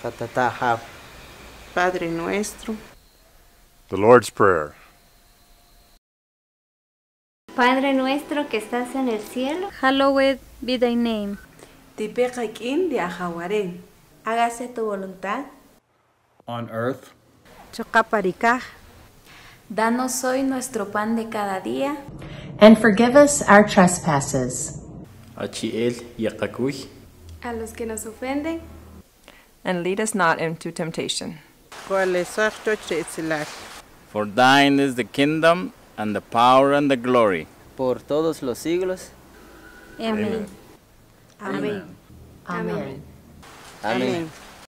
Katatahav. Padre nuestro. The Lord's Prayer. Padre nuestro que estás en el cielo, hallowed be thy name. Tipeqaikin de Ajahuarén. Hágase tu voluntad. On earth Chocaparicaj. Danos hoy nuestro pan de cada día. And forgive us our trespasses. Achiel Yakakuy. A los que nos ofenden. And lead us not into temptation. For thine is the kingdom, and the power, and the glory. Por todos los siglos. Amén. Amén. Amen. Amén.